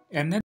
And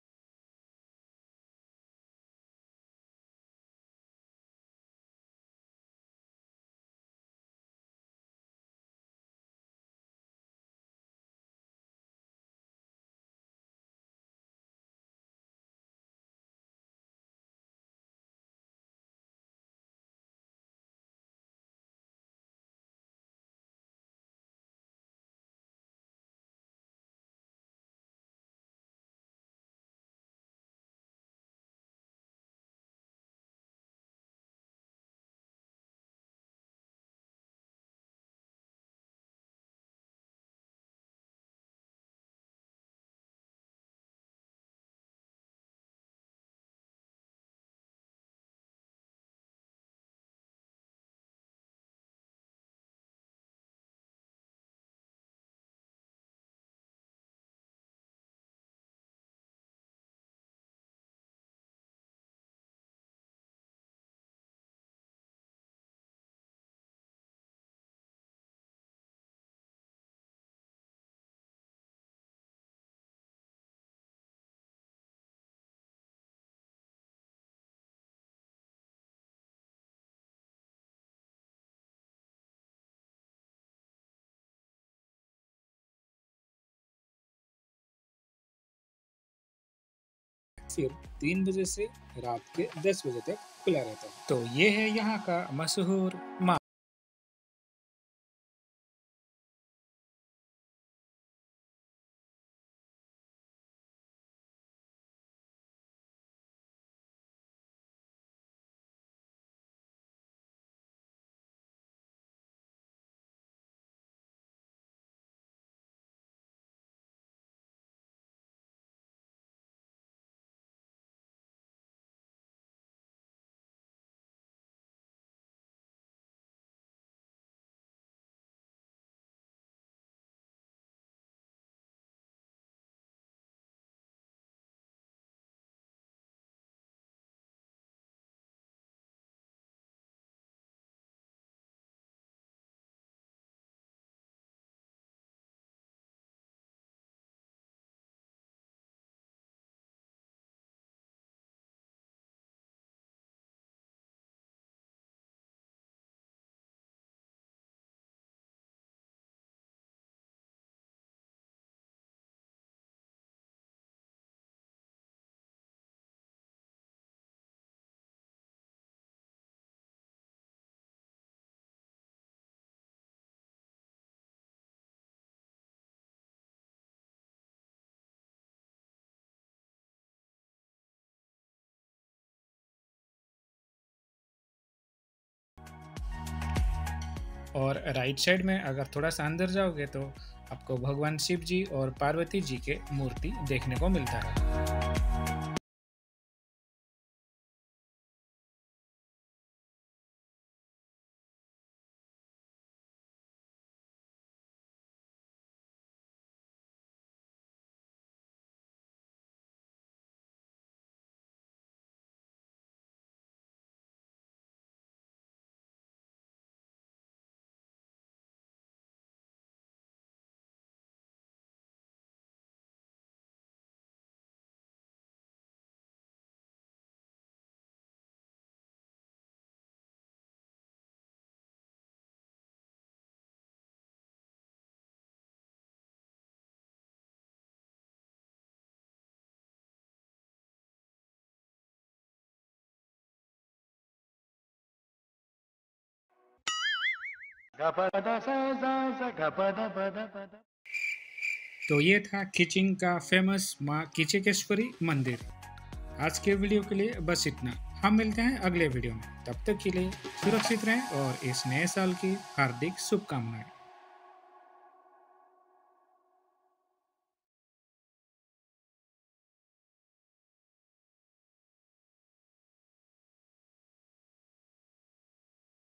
फिर 3 बजे से रात के 10 बजे तक खुला रहता है। तो ये है यहाँ का मशहूर मार्केट। और राइट साइड में अगर थोड़ा सा अंदर जाओगे तो आपको भगवान शिव जी और पार्वती जी के मूर्ति देखने को मिलता है। तो ये था खिचिंग का फेमस माँ किचकेश्वरी मंदिर। आज के वीडियो के लिए बस इतना। हम मिलते हैं अगले वीडियो में। तब तक के लिए सुरक्षित रहें और इस नए साल की हार्दिक शुभकामनाएं।